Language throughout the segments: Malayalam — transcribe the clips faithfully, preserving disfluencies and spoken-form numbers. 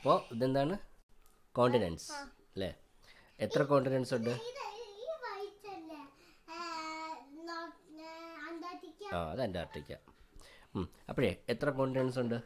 അപ്പോൾ ഇതെന്താണ്? കോണ്ടിനെൻറ്റ്സ് അല്ലേ? എത്ര കോണ്ടിനെൻറ്റ്സ് ഉണ്ട്? ആ അത് അന്റാർട്ടിക്ക. അപ്പോഴേ എത്ര കോണ്ടിനെൻറ്റ്സ് ഉണ്ട്?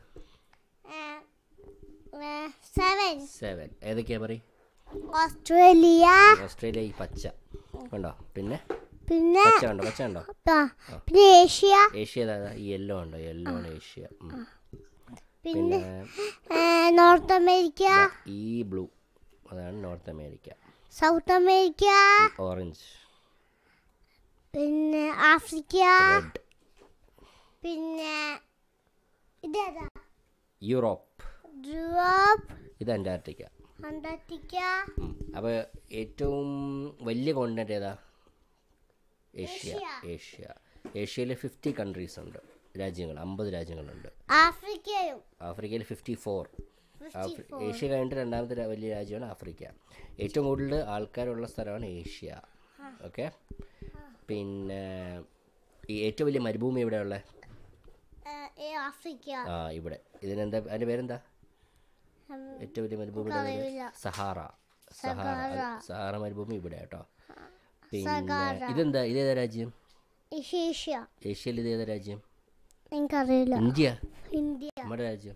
സെവൻ. ഏതൊക്കെയാ പറയും? ഓസ്ട്രേലിയ, ഓസ്ട്രേലിയ ഈ പച്ച ഉണ്ടോ? പിന്നെ പിന്നെ പച്ച ഉണ്ടോ? പച്ച ഉണ്ടോ? പിന്നെ ഏഷ്യ, ഏഷ്യ ഏതാ? ഈ യെല്ലോ ഉണ്ടോ? യെല്ലോ ആണ് ഏഷ്യ. പിന്നെ നോർത്ത് അമേരിക്ക, ഈ ബ്ലൂ അതാണ് North America. South America, orange. പിന്നെ ആഫ്രിക്ക, റെഡ്. പിന്നെ ഇതേതാ? യൂറോപ്പ്. യൂറോപ്പ്. ഇത് അന്റാർട്ടിക്ക. അന്റാർട്ടിക്ക. അപ്പോൾ ഏറ്റവും വലിയ കോണ്ടിനെൻ്റ് ഏതാ? ഏഷ്യ. ഏഷ്യ. ഏഷ്യയിൽ ഫിഫ്റ്റി കൺട്രീസ് ഉണ്ട്, രാജ്യങ്ങൾ, അമ്പത് രാജ്യങ്ങളുണ്ട്. ആഫ്രിക്കയും ആഫ്രിക്കയിൽ ഫിഫ്റ്റി ഫോർ. ഏഷ്യ കഴിഞ്ഞിട്ട് രണ്ടാമത്തെ വലിയ രാജ്യമാണ് ആഫ്രിക്ക. ഏറ്റവും കൂടുതൽ ആൾക്കാരുള്ള സ്ഥലമാണ് ഏഷ്യ. ഓക്കെ. പിന്നെ ഈ ഏറ്റവും വലിയ മരുഭൂമി എവിടെയുള്ള? ആഫ്രിക്ക. ആ ഇവിടെ. ഇതിനെന്താ, അതിൻ്റെ പേരെന്താ? ഏറ്റവും വലിയ മരുഭൂമിയുടെ പേര് സഹാറ. സഹാറ. സഹാറ മരുഭൂമി ഇവിടെ കേട്ടോ. പിന്നെ ഇതെന്താ? ഇതേതാ രാജ്യം? ഏഷ്യ. ഏഷ്യയിൽ ഇതേതാ രാജ്യം? എനിക്കറിയില്ല. ഇന്ത്യ. ഇന്ത്യ നമ്മുടെ രാജ്യം.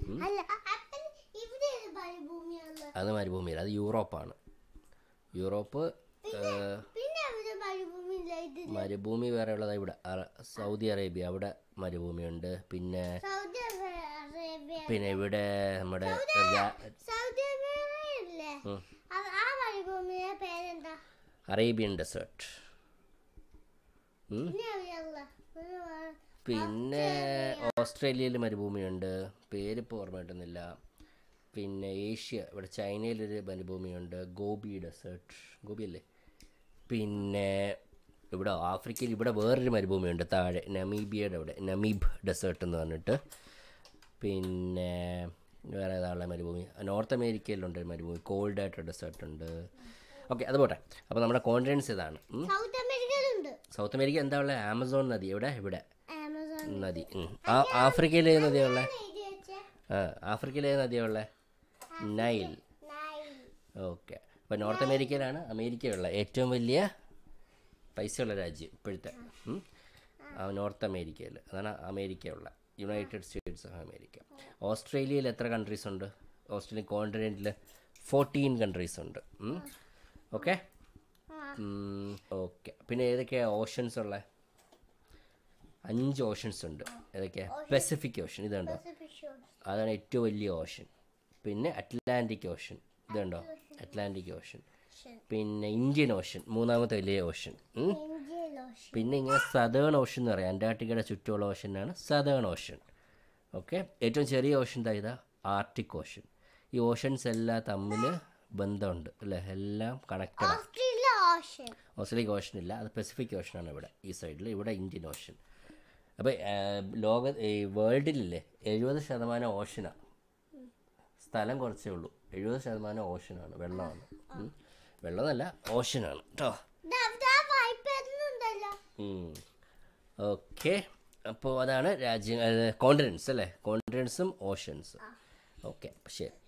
അത് മരുഭൂമിയല്ല, അത് യൂറോപ്പാണ്. യൂറോപ്പ്. മരുഭൂമി വേറെ ഉള്ളത് ഇവിടെ സൗദി അറേബ്യ, അവിടെ മരുഭൂമിയുണ്ട്. പിന്നെ പിന്നെ ഇവിടെ നമ്മുടെ അറേബ്യൻ ഡെസേർട്ട്. പിന്നെ ഓസ്ട്രേലിയയിൽ മരുഭൂമിയുണ്ട്, പേരിപ്പോൾ ഓർമ്മ കിട്ടുന്നില്ല. പിന്നെ ഏഷ്യ, ഇവിടെ ചൈനയിലൊരു മരുഭൂമിയുണ്ട്, ഗോബി ഡെസേർട്ട്. ഗോബി അല്ലേ? പിന്നെ ഇവിടെ ആഫ്രിക്കയിൽ ഇവിടെ വേറൊരു മരുഭൂമിയുണ്ട് താഴെ, നമീബിയയുടെ അവിടെ, നമീബ് ഡെസേർട്ട് എന്ന് പറഞ്ഞിട്ട്. പിന്നെ വേറെ ഏതാളുള്ള മരുഭൂമി? നോർത്ത് അമേരിക്കയിലുണ്ട് മരുഭൂമി, കോൾഡ് ആയിട്ട് ഡെസേർട്ട് ഉണ്ട്. ഓക്കെ, അത് പോട്ടെ. അപ്പോൾ നമ്മുടെ കോണ്ടിനെൻറ്റ്സ് ഇതാണ്. സൗത്ത് അമേരിക്ക എന്താ ഉള്ളത്? ആമസോൺ നദി. എവിടെ? ഇവിടെ നദി. ആഫ്രിക്കയിൽ ഏത് നദിയാണ് ഉള്ളത്? ആ ആഫ്രിക്കയിൽ ഏത് നദിയാണ് ഉള്ളത്? നൈൽ. ഓക്കെ. അപ്പോൾ നോർത്ത് അമേരിക്കയിലാണ് അമേരിക്കയുള്ള ഏറ്റവും വലിയ പൈസയുള്ള രാജ്യം ഇപ്പോഴത്തെ. നോർത്ത് അമേരിക്കയിൽ അതാണ് അമേരിക്കയുള്ള, യുണൈറ്റഡ് സ്റ്റേറ്റ്സ് ഓഫ് അമേരിക്ക. ഓസ്ട്രേലിയയിൽ എത്ര കൺട്രീസ് ഉണ്ട്? ഓസ്ട്രേലിയൻ കോണ്ടിനെൻറ്റിൽ ഫോർട്ടീൻ കൺട്രീസ് ഉണ്ട്. ഓക്കെ. ഓക്കെ. പിന്നെ ഏതൊക്കെയാണ് ഓഷൻസ് ഉള്ളത്? അഞ്ച് ഓഷൻസ് ഉണ്ട്. ഏതൊക്കെയാണ്? പസഫിക് ഓഷൻ ഇതുണ്ടോ? അതാണ് ഏറ്റവും വലിയ ഓഷൻ. പിന്നെ അറ്റ്ലാന്റിക് ഓഷൻ ഇതുണ്ടോ? Atlantic ocean. പിന്നെ ഇന്ത്യൻ ഓഷൻ മൂന്നാമത്തെ വലിയ ഓഷൻ. പിന്നെ ഇങ്ങനെ സതേൺ ഓഷൻ എന്ന് പറയാം, അന്റാർട്ടിക്കയുടെ ചുറ്റുമുള്ള ഓഷനാണ് സതേൺ ഓഷൻ. ഓക്കെ. ഏറ്റവും ചെറിയ ഓഷൻ ഇതാ ആർട്ടിക് ഓഷൻ. ഈ ഓഷൻസ് എല്ലാം തമ്മിൽ ബന്ധമുണ്ട് അല്ലേ? എല്ലാം കണക്റ്റഡ്. ഓസ്ട്രേലിയൻ ഓഷൻ ഇല്ല, അത് പസഫിക് ഓഷനാണ് ഇവിടെ ഈ സൈഡിൽ. ഇവിടെ ഇന്ത്യൻ ഓഷൻ. അപ്പോൾ ലോക ഈ വേൾഡിലില്ലേ എഴുപത് ശതമാനം ഓഷനാണ്. സ്ഥലം കുറച്ചേ ഉള്ളൂ. എഴുപത് ശതമാനം ഓഷനാണ്, വെള്ളമാണ്. വെള്ളമല്ല, ഓഷനാണ് കേട്ടോ. ഓക്കെ. അപ്പോൾ അതാണ് രാജ്യം, കോണ്ടിനെൻറ്റ്സ് അല്ലേ? കോണ്ടിനെൻറ്റ്സും ഓഷൻസും. ഓക്കെ, ശരി.